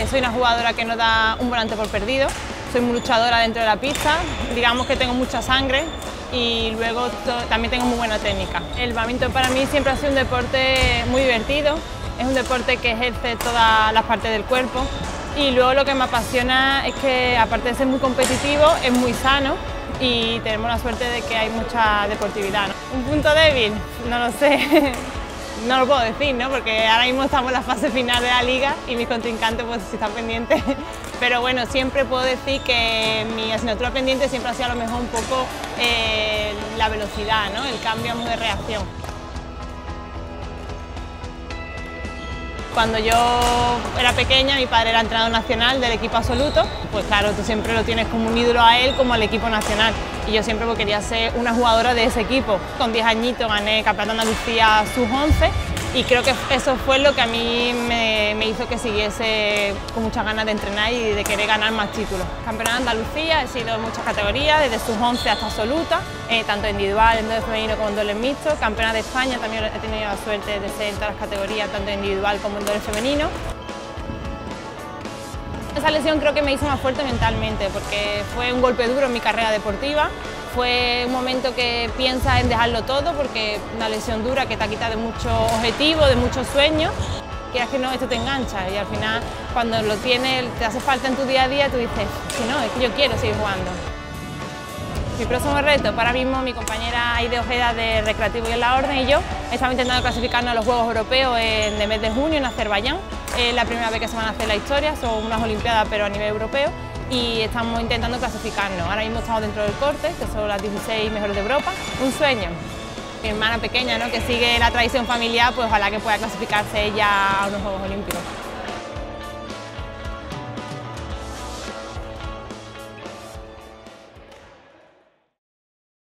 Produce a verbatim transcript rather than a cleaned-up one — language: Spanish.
Eh, soy una jugadora que no da un volante por perdido, soy muy luchadora dentro de la pista, digamos que tengo mucha sangre y luego también tengo muy buena técnica. El bádminton para mí siempre ha sido un deporte muy divertido, es un deporte que ejerce todas las partes del cuerpo y luego lo que me apasiona es que aparte de ser muy competitivo es muy sano y tenemos la suerte de que hay mucha deportividad, ¿no? Un punto débil, no lo sé. No lo puedo decir, ¿no? Porque ahora mismo estamos en la fase final de la liga y mis contrincantes pues sí están pendientes. Pero bueno, siempre puedo decir que mi asignatura pendiente siempre ha sido a lo mejor un poco eh, la velocidad, ¿no? El cambio de reacción. Cuando yo era pequeña, mi padre era entrenador nacional del equipo absoluto, pues claro, tú siempre lo tienes como un ídolo a él, como al equipo nacional. Y yo siempre pues, quería ser una jugadora de ese equipo. Con diez añitos gané Campeonato de Andalucía sub once y creo que eso fue lo que a mí me, me hizo que siguiese con muchas ganas de entrenar y de querer ganar más títulos. Campeonato de Andalucía he sido en muchas categorías, desde sub once hasta absoluta, eh, tanto individual, en doble femenino como en doble mixto. Campeona de España también he tenido la suerte de ser en todas las categorías, tanto individual como en doble femenino. Esa lesión creo que me hizo más fuerte mentalmente porque fue un golpe duro en mi carrera deportiva, fue un momento que piensas en dejarlo todo porque una lesión dura que te ha quitado de muchos objetivos, de muchos sueños, quieras que no, esto te engancha y al final cuando lo tienes, te hace falta en tu día a día, tú dices, que no, es que yo quiero seguir jugando. Mi próximo reto, para mismo mi compañera Aide Ojeda de Recreativo y en la Orden y yo estamos intentando clasificarnos a los Juegos Europeos en el mes de junio en Azerbaiyán. Es la primera vez que se van a hacer la historia, son unas Olimpiadas pero a nivel europeo y estamos intentando clasificarnos. Ahora mismo estamos dentro del corte, que son las dieciséis mejores de Europa. Un sueño. Mi hermana pequeña, ¿no? Que sigue la tradición familiar, pues ojalá que pueda clasificarse ella a unos Juegos Olímpicos.